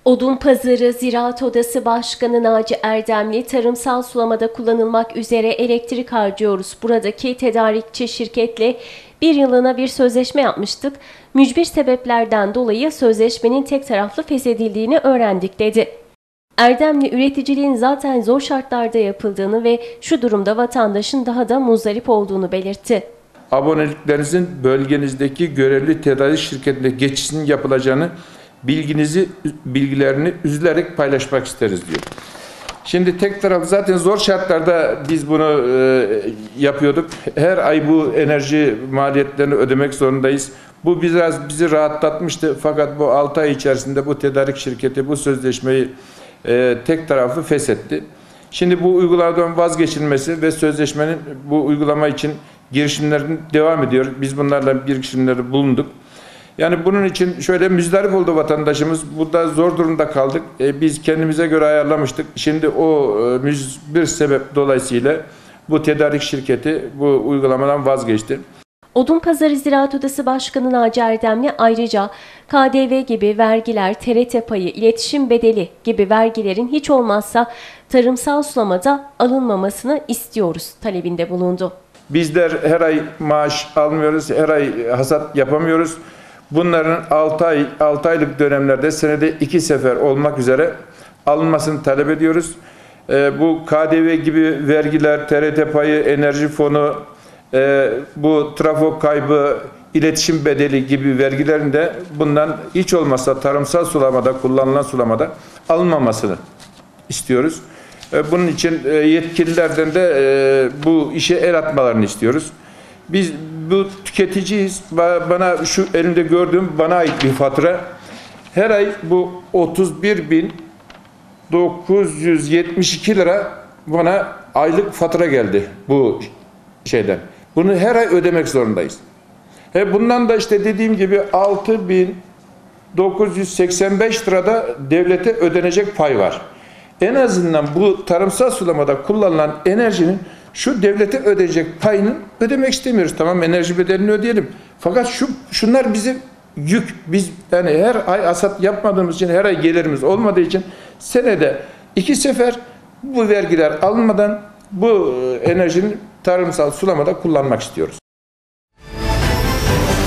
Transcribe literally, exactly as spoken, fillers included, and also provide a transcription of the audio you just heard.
Odunpazarı Ziraat Odası Başkanı Naci Erdemli, tarımsal sulamada kullanılmak üzere elektrik harcıyoruz. Buradaki tedarikçi şirketle bir yılına bir sözleşme yapmıştık. Mücbir sebeplerden dolayı sözleşmenin tek taraflı feshedildiğini öğrendik dedi. Erdemli, üreticiliğin zaten zor şartlarda yapıldığını ve şu durumda vatandaşın daha da muzdarip olduğunu belirtti. Aboneliklerinizin bölgenizdeki görevli tedarik şirketine geçişinin yapılacağını bilginizi, bilgilerini üzülerek paylaşmak isteriz diyor. Şimdi tek taraflı zaten zor şartlarda biz bunu e, yapıyorduk. Her ay bu enerji maliyetlerini ödemek zorundayız. Bu biraz bizi rahatlatmıştı. Fakat bu altı ay içerisinde bu tedarik şirketi bu sözleşmeyi e, tek taraflı feshetti. Şimdi bu uygulamadan vazgeçilmesi ve sözleşmenin bu uygulama için girişimlerin devam ediyor. Biz bunlarla girişimleri bulunduk. Yani bunun için şöyle müzdarip oldu vatandaşımız. Burada zor durumda kaldık. E, biz kendimize göre ayarlamıştık. Şimdi o e, müzbir sebep dolayısıyla bu tedarik şirketi bu uygulamadan vazgeçti. Odunpazarı Ziraat Odası Başkanı Naci Erdemli ayrıca K D V gibi vergiler, T R T payı, iletişim bedeli gibi vergilerin hiç olmazsa tarımsal sulamada alınmamasını istiyoruz talebinde bulundu. Bizler her ay maaş almıyoruz, her ay hasat yapamıyoruz. Bunların altı ay, altı aylık dönemlerde senede iki sefer olmak üzere alınmasını talep ediyoruz. Ee, bu K D V gibi vergiler, T R T payı, enerji fonu, e, bu trafo kaybı, iletişim bedeli gibi vergilerin de bundan hiç olmazsa tarımsal sulamada, kullanılan sulamada alınmamasını istiyoruz. E, bunun için e, yetkililerden de e, bu işe el atmalarını istiyoruz. Biz bu tüketiciyiz. Bana şu elimde gördüğüm bana ait bir fatura. Her ay bu otuz bir bin dokuz yüz yetmiş iki lira bana aylık fatura geldi bu şeyden. Bunu her ay ödemek zorundayız. He bundan da işte dediğim gibi altı bin dokuz yüz seksen beş lirada devlete ödenecek pay var. En azından bu tarımsal sulamada kullanılan enerjinin şu devlete ödeyecek payını ödemek istemiyoruz. Tamam, enerji bedelini ödeyelim. Fakat şu şunlar bizim yük. Biz yani her ay hasat yapmadığımız için, her ay gelirimiz olmadığı için senede iki sefer bu vergiler alınmadan bu enerjinin tarımsal sulamada kullanmak istiyoruz.